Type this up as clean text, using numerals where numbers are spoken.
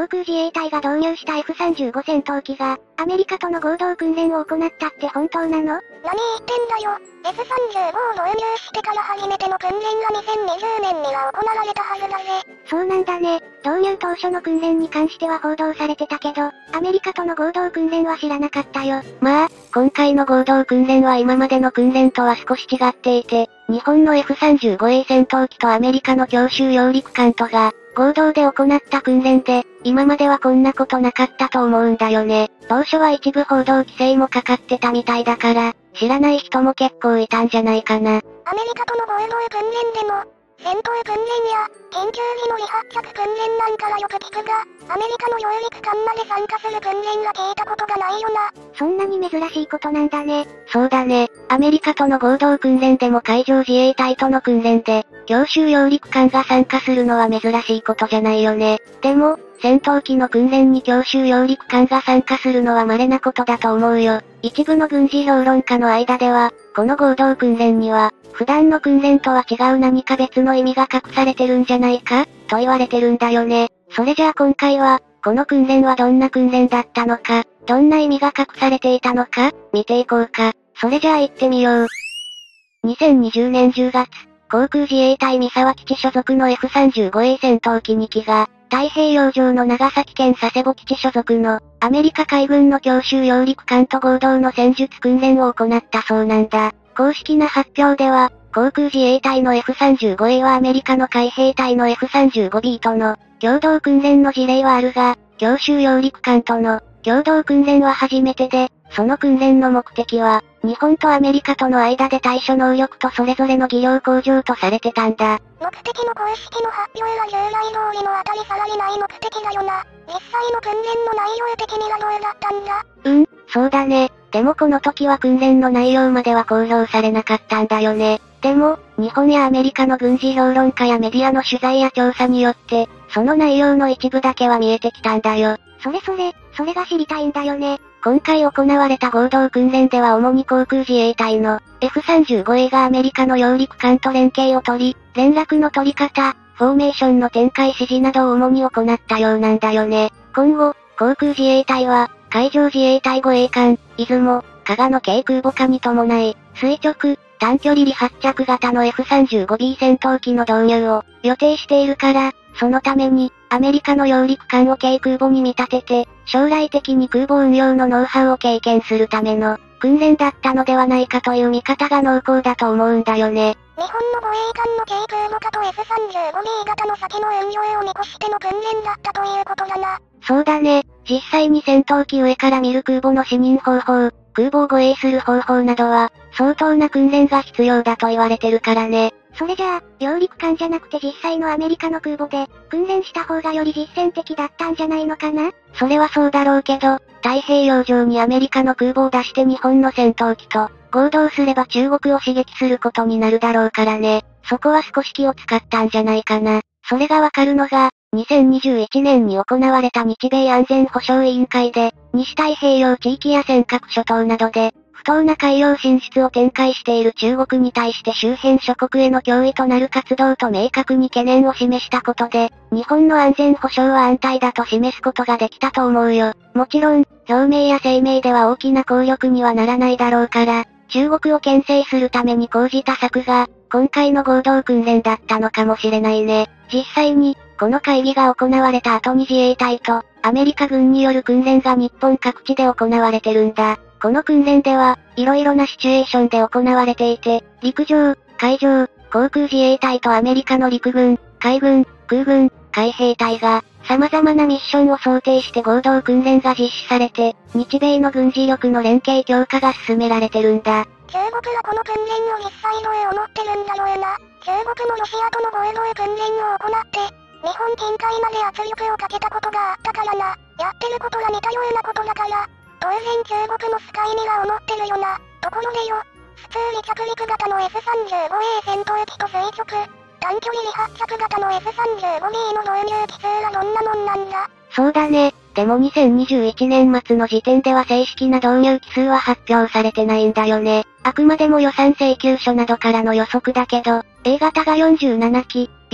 航空自衛隊が導入した F-35 戦闘機が、アメリカとの合同訓練を行ったって本当なの？ 何言ってんだよ。F-35 を導入してから初めての訓練が2020年には行われたはずだぜ。 そうなんだね。導入当初の訓練に関しては報道されてたけど、アメリカとの合同訓練は知らなかったよ。 まあ、今回の合同訓練は今までの訓練とは少し違っていて、日本の F-35A 戦闘機とアメリカの強襲揚陸艦とが、合同で行った訓練で、今まではこんなことなかったと思うんだよね。当初は一部報道規制もかかってたみたいだから、知らない人も結構いたんじゃないかな。 アメリカとの合同訓練でも、戦闘訓練や、緊急時の離発着訓練なんかはよく聞くが、アメリカの揚陸艦まで参加する訓練が聞いたことがないよな。 そんなに珍しいことなんだね。 そうだね。アメリカとの合同訓練でも海上自衛隊との訓練で、強襲揚陸艦が参加するのは珍しいことじゃないよね。でも、戦闘機の訓練に強襲揚陸艦が参加するのは稀なことだと思うよ。一部の軍事評論家の間では、この合同訓練には、普段の訓練とは違う何か別の意味が隠されてるんじゃないかと言われてるんだよね。それじゃあ今回は、この訓練はどんな訓練だったのか、どんな意味が隠されていたのか、見ていこうか。それじゃあ行ってみよう。2020年10月、航空自衛隊三沢基地所属の F-35A 戦闘機2機が、太平洋上の長崎県佐世保基地所属の、アメリカ海軍の強襲揚陸艦と合同の戦術訓練を行ったそうなんだ。公式な発表では、航空自衛隊の F-35A はアメリカの海兵隊の F-35B との共同訓練の事例はあるが、強襲揚陸艦との共同訓練は初めてで、その訓練の目的は、日本とアメリカとの間で対処能力とそれぞれの技量向上とされてたんだ。 目的の公式の発表は従来通りの当たり障りない目的だよな。実際の訓練の内容的にはどうだったんだ？ そうだね。でもこの時は訓練の内容までは公表されなかったんだよね。でも、日本やアメリカの軍事評論家やメディアの取材や調査によって、その内容の一部だけは見えてきたんだよ。 それが知りたいんだよね。 今回行われた合同訓練では主に航空自衛隊の F-35A がアメリカの揚陸艦と連携を取り、連絡の取り方、フォーメーションの展開指示などを主に行ったようなんだよね。今後、航空自衛隊は、海上自衛隊護衛艦、出雲、加賀の軽空母化に伴い、垂直、短距離離発着型の F-35B 戦闘機の導入を予定しているから、そのために、アメリカの揚陸艦を軽空母に見立てて、将来的に空母運用のノウハウを経験するための訓練だったのではないかという見方が濃厚だと思うんだよね。 日本の護衛艦の軽空母化と F-35B 型の先の運用を見越しての訓練だったということだな。 そうだね。実際に戦闘機上から見る空母の視認方法、空母を護衛する方法などは、相当な訓練が必要だと言われてるからね。 それじゃあ、揚陸艦じゃなくて実際のアメリカの空母で、訓練した方がより実践的だったんじゃないのかな？ それはそうだろうけど、太平洋上にアメリカの空母を出して日本の戦闘機と合同すれば中国を刺激することになるだろうからね。そこは少し気を使ったんじゃないかな。それがわかるのが、2021年に行われた日米安全保障委員会で、西太平洋地域や尖閣諸島などで、不当な海洋進出を展開している中国に対して周辺諸国への脅威となる活動と明確に懸念を示したことで、日本の安全保障は安泰だと示すことができたと思うよ。もちろん、表明や声明では大きな効力にはならないだろうから、中国を牽制するために講じた策が、今回の合同訓練だったのかもしれないね。実際に、この会議が行われた後に自衛隊と、アメリカ軍による訓練が日本各地で行われてるんだ。この訓練では、色々なシチュエーションで行われていて、陸上、海上、航空自衛隊とアメリカの陸軍、海軍、空軍、海兵隊が、様々なミッションを想定して合同訓練が実施されて、日米の軍事力の連携強化が進められてるんだ。 中国はこの訓練を実際どう思ってるんだろうな。中国もロシアとの合同訓練を行って、日本近海まで圧力をかけたことがあったからな。やってることが似たようなことだから、当然中国もスカイには思ってるよな。ところでよ、普通離着陸型の F-35A 戦闘機と垂直、短距離離発着型の F-35B の導入機数はどんなもんなんだ？ そうだね。でも2021年末の時点では正式な導入機数は発表されてないんだよね。あくまでも予算請求書などからの予測だけど、A 型が47機、